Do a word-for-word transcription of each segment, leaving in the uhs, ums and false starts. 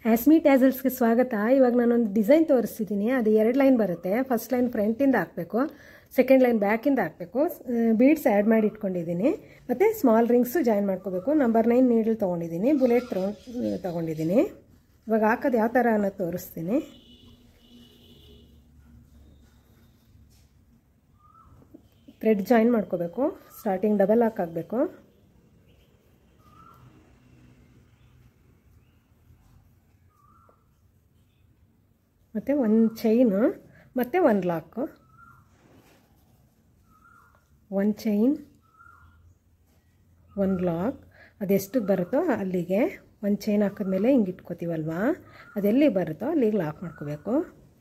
ಆಸ್ಮಿ ಟ್ಯಾಸಲ್ಸ್ಗೆ ಸ್ವಾಗತ. ಇವಾಗ ನಾನೊಂದು ಡಿಸೈನ್ ತೋರಿಸ್ತಿದ್ದೀನಿ. ಅದು ಎರಡು ಲೈನ್ ಬರುತ್ತೆ. ಫಸ್ಟ್ ಲೈನ್ ಫ್ರಂಟಿಂದ ಹಾಕಬೇಕು, ಸೆಕೆಂಡ್ ಲೈನ್ ಬ್ಯಾಕಿಂದ ಹಾಕಬೇಕು. ಬೀಡ್ಸ್ ಆ್ಯಡ್ ಮಾಡಿ ಇಟ್ಕೊಂಡಿದ್ದೀನಿ. ಮತ್ತು ಸ್ಮಾಲ್ ರಿಂಗ್ಸು ಜಾಯಿನ್ ಮಾಡ್ಕೋಬೇಕು. ನಂಬರ್ ನೈನ್ ನೀಡಲ್ ತೊಗೊಂಡಿದ್ದೀನಿ, ಬುಲೆಟ್ ತೊಗೊಂಡು ತೊಗೊಂಡಿದ್ದೀನಿ. ಇವಾಗ ಹಾಕೋದು ಯಾವ ಥರ ಅನ್ನೋದು ತೋರಿಸ್ತೀನಿ. ಥ್ರೆಡ್ ಜಾಯಿನ್ ಮಾಡ್ಕೋಬೇಕು. ಸ್ಟಾರ್ಟಿಂಗ್ ಡಬಲ್ ಹಾಕಾಗಬೇಕು. ಮತ್ತು ಒಂದು ಚೈನು ಮತ್ತು ಒಂದು ಲಾಕು, ಒಂದು ಚೈನ್ ಒಂದು ಲಾಕ್. ಅದೆಷ್ಟು ಬರುತ್ತೋ ಅಲ್ಲಿಗೆ ಒಂದು ಚೈನ್ ಹಾಕಿದ್ಮೇಲೆ ಹಿಂಗೆ ಇಟ್ಕೋತೀವಲ್ವ, ಅದೆಲ್ಲಿ ಬರುತ್ತೋ ಅಲ್ಲಿಗೆ ಲಾಕ್ ಮಾಡ್ಕೋಬೇಕು.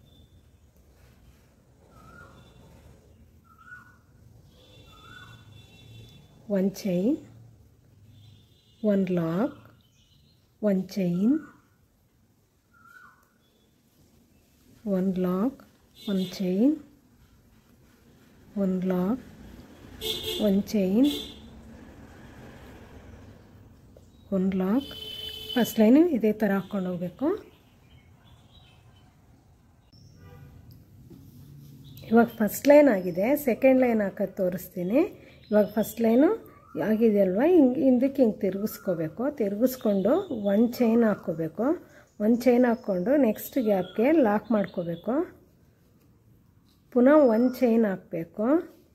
ಒಂದು ಚೈನ್ ಒಂದು ಲಾಕ್, ಒಂದು ಚೈನ್ ಒಂದು ಲಾಕ್, ಒಂದು ಚೈನ್ ಒಂದು ಲಾಕ್, ಒಂದು ಚೈನ್ ಒಂದು ಲಾಕ್. ಫಸ್ಟ್ ಲೈನು ಇದೇ ಥರ ಹಾಕ್ಕೊಂಡು ಹೋಗಬೇಕು. ಇವಾಗ ಫಸ್ಟ್ ಲೈನ್ ಆಗಿದೆ, ಸೆಕೆಂಡ್ ಲೈನ್ ಹಾಕೋದು ತೋರಿಸ್ತೀನಿ. ಇವಾಗ ಫಸ್ಟ್ ಲೈನು ಆಗಿದೆಯಲ್ವ, ಹಿಂಗೆ ಹಿಂದಕ್ಕೆ ಹಿಂಗೆ ತಿರುಗಿಸ್ಕೋಬೇಕು. ತಿರುಗಿಸ್ಕೊಂಡು ಒಂದು ಚೈನ್ ಹಾಕ್ಕೋಬೇಕು. ಒಂದು ಚೈನ್ ಹಾಕ್ಕೊಂಡು ನೆಕ್ಸ್ಟ್ ಗ್ಯಾಪ್ಗೆ ಲಾಕ್ ಮಾಡ್ಕೋಬೇಕು. ಪುನಃ ಒಂದು ಚೈನ್ ಹಾಕಬೇಕು.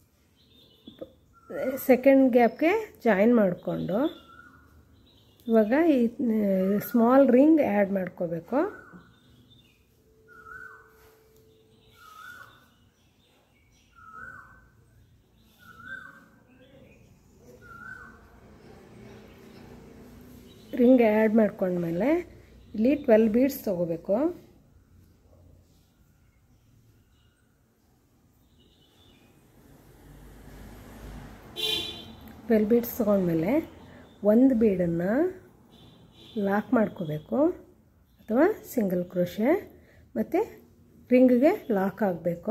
ಸೆಕೆಂಡ್ ಗ್ಯಾಪ್ಗೆ ಜಾಯಿನ್ ಮಾಡಿಕೊಂಡು ಇವಾಗ ಈ ಸ್ಮಾಲ್ ರಿಂಗ್ ಆ್ಯಡ್ ಮಾಡ್ಕೋಬೇಕು. ರಿಂಗ್ ಆ್ಯಡ್ ಮಾಡ್ಕೊಂಡ್ಮೇಲೆ ಇಲ್ಲಿ ಟ್ವೆಲ್ ಬೀಡ್ಸ್ ತೊಗೋಬೇಕು. ಟ್ವೆಲ್ ಬೀಡ್ಸ್ ತೊಗೊಂಡ್ಮೇಲೆ ಒಂದು ಬೀಡನ್ನು ಲಾಕ್ ಮಾಡ್ಕೋಬೇಕು ಅಥವಾ ಸಿಂಗಲ್ ಕ್ರೋಶೆ, ಮತ್ತು ರಿಂಗ್ಗೆ ಲಾಕ್ ಆಗಬೇಕು.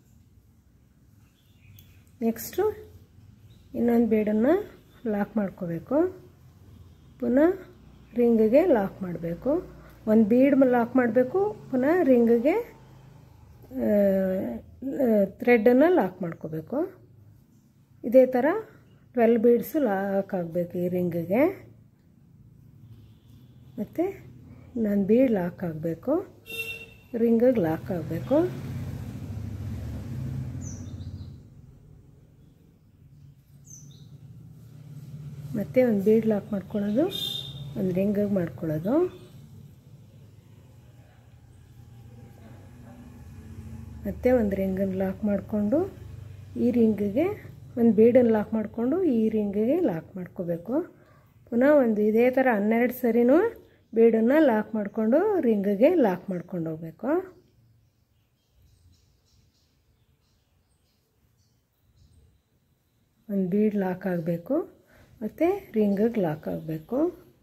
ನೆಕ್ಸ್ಟು ಇನ್ನೊಂದು ಬೀಡನ್ನು ಲಾಕ್ ಮಾಡ್ಕೋಬೇಕು. ಪುನಃ ರಿಂಗಿಗೆ ಲಾಕ್ ಮಾಡಬೇಕು. ಒಂದು ಬೀಡ್ ಲಾಕ್ ಮಾಡಬೇಕು, ಪುನಃ ರಿಂಗಿಗೆ ಥ್ರೆಡನ್ನು ಲಾಕ್ ಮಾಡ್ಕೋಬೇಕು. ಇದೇ ಥರ ಟ್ವೆಲ್ ಬೀಡ್ಸು ಲಾಕ್ ಆಗಬೇಕು ಈ ರಿಂಗಿಗೆ. ಮತ್ತು ಇನ್ನೊಂದು ಬೀಡ್ ಲಾಕ್ ಆಗಬೇಕು, ರಿಂಗಿಗೆ ಲಾಕ್ ಆಗಬೇಕು. ಮತ್ತು ಒಂದು ಬೀಡ್ ಲಾಕ್ ಮಾಡ್ಕೊಳ್ಳೋದು, ಒಂದು ರಿಂಗಿಗೆ ಮಾಡ್ಕೊಳ್ಳೋದು. ಮತ್ತು ಒಂದು ರಿಂಗನ್ನು ಲಾಕ್ ಮಾಡಿಕೊಂಡು ಈ ರಿಂಗಿಗೆ ಒಂದು ಬೀಡನ್ನು ಲಾಕ್ ಮಾಡಿಕೊಂಡು ಈ ರಿಂಗಿಗೆ ಲಾಕ್ ಮಾಡ್ಕೋಬೇಕು. ಪುನಃ ಒಂದು ಇದೇ ಥರ ಹನ್ನೆರಡು ಸರಿನೂ ಬೀಡನ್ನು ಲಾಕ್ ಮಾಡಿಕೊಂಡು ರಿಂಗಿಗೆ ಲಾಕ್ ಮಾಡ್ಕೊಂಡು ಹೋಗಬೇಕು. ಒಂದು ಬೀಡ್ ಲಾಕ್ ಆಗಬೇಕು ಮತ್ತು ರಿಂಗಿಗೆ ಲಾಕ್ ಆಗಬೇಕು.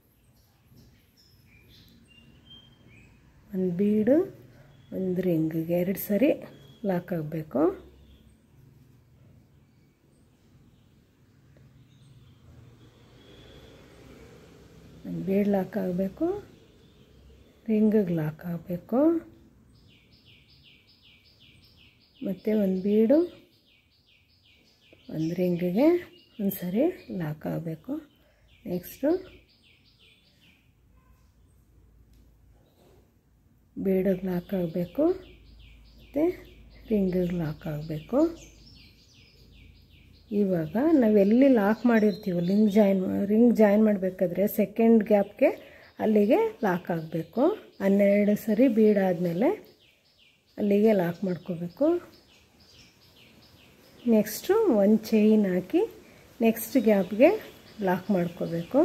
ಒಂದು ಬೀಡು ಒಂದು ರಿಂಗಿಗೆ ಎರಡು ಸರಿ ಲಾಕ್ ಆಗಬೇಕು. ಒಂದು ಬೀಡ್ ಲಾಕ್ ಆಗಬೇಕು, ರಿಂಗಿಗೆ ಲಾಕ್ ಆಗಬೇಕು. ಮತ್ತು ಒಂದು ಬೀಡು ಒಂದು ರಿಂಗಿಗೆ ಒಂದು ಸರಿ ಲಾಕ್ ಆಗಬೇಕು. ನೆಕ್ಸ್ಟು ಬೀಡಿಗೆ ಲಾಕ್ ಆಗಬೇಕು ಮತ್ತು ರಿಂಗಿಗೆ ಲಾಕ್ ಆಗಬೇಕು. ಇವಾಗ ನಾವೆಲ್ಲಿ ಲಾಕ್ ಮಾಡಿರ್ತೀವಿ ರಿಂಗ್ ಜಾಯಿನ್ ರಿಂಗ್ ಜಾಯಿನ್ ಮಾಡಬೇಕಾದ್ರೆ ಸೆಕೆಂಡ್ ಗ್ಯಾಪ್ಗೆ ಅಲ್ಲಿಗೆ ಲಾಕ್ ಆಗಬೇಕು. ಹನ್ನೆರಡು ಸರಿ ಬೀಡಾದಮೇಲೆ ಅಲ್ಲಿಗೆ ಲಾಕ್ ಮಾಡ್ಕೋಬೇಕು. ನೆಕ್ಸ್ಟು ಒಂದು ಚೈನ್ ಹಾಕಿ ನೆಕ್ಸ್ಟ್ ಗ್ಯಾಪ್ಗೆ ಲಾಕ್ ಮಾಡ್ಕೋಬೇಕು.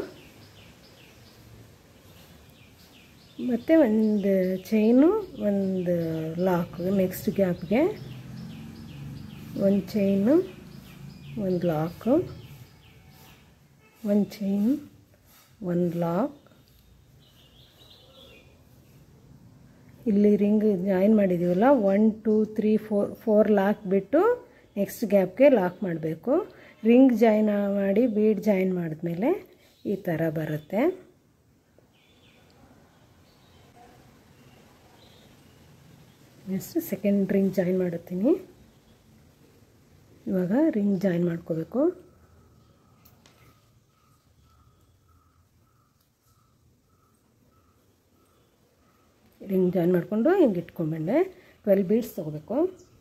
ಮತ್ತು ಒಂದು ಚೈನು ಒಂದು ಲಾಕ್ ನೆಕ್ಸ್ಟ್ ಗ್ಯಾಪ್ಗೆ, ಒಂದು ಚೈನು ಒಂದು ಲಾಕು, ಒಂದು ಚೈನ್ ಒಂದು ಲಾಕ್. ಇಲ್ಲಿ ರಿಂಗ್ ಜಾಯಿನ್ ಮಾಡಿದ್ದೀವಲ್ಲ, one two three four four lock ಬಿಟ್ಟು ನೆಕ್ಸ್ಟ್ ಗ್ಯಾಪ್ಗೆ ಲಾಕ್ ಮಾಡಬೇಕು. ರಿಂಗ್ ಜಾಯಿನ್ ಮಾಡಿ ಬೀಡ್ ಜಾಯಿನ್ ಮಾಡಿದ್ಮೇಲೆ ಈ ಥರ ಬರುತ್ತೆ. ನೆಕ್ಸ್ಟ್ ಸೆಕೆಂಡ್ ರಿಂಗ್ ಜಾಯಿನ್ ಮಾಡುತ್ತೀನಿ. ಇವಾಗ ರಿಂಗ್ ಜಾಯಿನ್ ಮಾಡ್ಕೋಬೇಕು. ರಿಂಗ್ ಜಾಯಿನ್ ಮಾಡಿಕೊಂಡು ಹಿಂಗೆ ಇಟ್ಕೊಂಡ್ಬಂಡೆ. ಟ್ವೆಲ್ ಬೀಡ್ಸ್ ತೊಗೋಬೇಕು.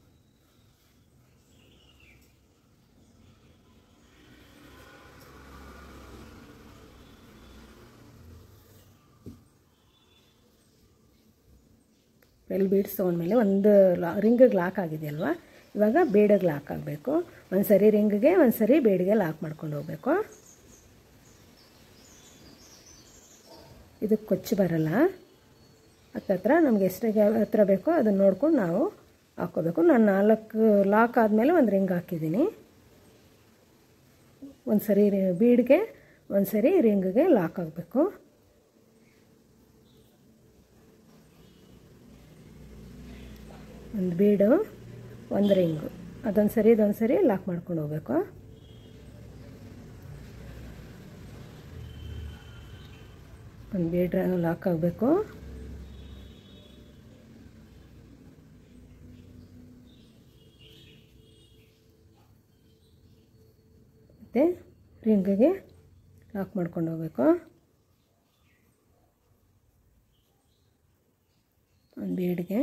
ಟ್ವೆಲ್ ಬೀಡ್ಸ್ ತೊಗೊಂಡ್ಮೇಲೆ ಒಂದು ಲಾ ರಿಂಗಿಗೆ ಲಾಕ್ ಆಗಿದೆಯಲ್ವ, ಇವಾಗ ಬೇಡಿಗೆ ಲಾಕ್ ಆಗಬೇಕು. ಒಂದು ಸರಿ ರಿಂಗಿಗೆ ಒಂದು ಸರಿ ಬೇಡಿಗೆ ಲಾಕ್ ಮಾಡ್ಕೊಂಡು ಹೋಗಬೇಕು. ಇದಕ್ಕೆ ಕೊಚ್ಚು ಬರಲ್ಲ. ಹತ್ತತ್ರ ನಮ್ಗೆ ಎಷ್ಟು ಹತ್ರ ಬೇಕೋ ಅದನ್ನು ನೋಡ್ಕೊಂಡು ನಾವು ಹಾಕ್ಕೋಬೇಕು. ನಾನು ನಾಲ್ಕು ಲಾಕ್ ಆದಮೇಲೆ ಒಂದು ರಿಂಗ್ ಹಾಕಿದ್ದೀನಿ. ಒಂದು ಸರಿ ಬೀಡ್ಗೆ ಒಂದು ಸರಿ ರಿಂಗಿಗೆ ಲಾಕ್ ಆಗಬೇಕು. ಒಂದು ಬೀಡು ಒಂದು ರಿಂಗು ಅದೊಂದು ಸರಿ ಇದೊಂದು ಸರಿ ಲಾಕ್ ಮಾಡ್ಕೊಂಡು ಹೋಗಬೇಕು. ಒಂದು ಬೀಡ್ ಲಾಕ್ ಆಗಬೇಕು. ಮತ್ತು ರಿಂಗಿಗೆ ಲಾಕ್ ಮಾಡ್ಕೊಂಡು ಹೋಗಬೇಕು. ಒಂದು ಬೀಡ್ಗೆ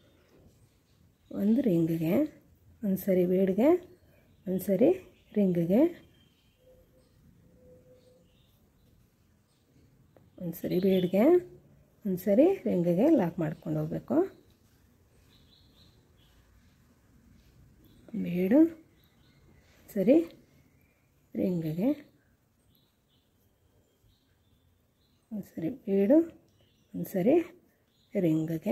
ಒಂದು ರಿಂಗಿಗೆ ಒಂದು ಸರಿ ಬೀಡ್ಗೆ ಒಂದು ಸರಿ ರಿಂಗಿಗೆ ಒಂದು ಸರಿ ಬೀಡ್ಗೆ ಒಂದು ಸರಿ ರಿಂಗಿಗೆ ಲಾಕ್ ಮಾಡ್ಕೊಂಡು ಹೋಗಬೇಕು. ಬೀಡು ಸರಿ ರಿಂಗಿಗೆ ಒಂದು ಸರಿ ಬೀಡು ಒಂದು ಸರಿ ರಿಂಗಿಗೆ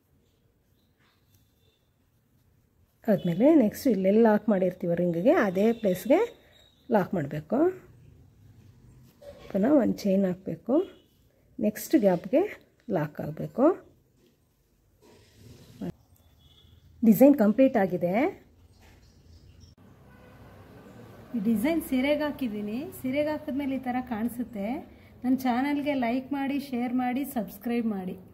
ಆದಮೇಲೆ ನೆಕ್ಸ್ಟ್ ಇಲ್ಲೆಲ್ಲ ಲಾಕ್ ಮಾಡಿರ್ತೀವಿ ರಿಂಗಿಗೆ ಅದೇ ಪ್ಲೇಸ್ಗೆ ಲಾಕ್ ಮಾಡಬೇಕು. ಪುನಃ ಒಂದು ಚೈನ್ ಹಾಕಬೇಕು. ನೆಕ್ಸ್ಟ್ ಗ್ಯಾಪ್ಗೆ ಲಾಕ್ ಆಗಬೇಕು. ಡಿಸೈನ್ ಕಂಪ್ಲೀಟ್ ಆಗಿದೆ. ಈ ಡಿಸೈನ್ ಸೀರೆಗೆ ಹಾಕಿದ್ದೀನಿ. ಸೀರೆಗೆ ಹಾಕಿದ್ಮೇಲೆ ಈ ಥರ ಕಾಣಿಸುತ್ತೆ. ನನ್ನ ಚಾನಲ್ಗೆ ಲೈಕ್ ಮಾಡಿ, ಶೇರ್ ಮಾಡಿ, ಸಬ್ಸ್ಕ್ರೈಬ್ ಮಾಡಿ.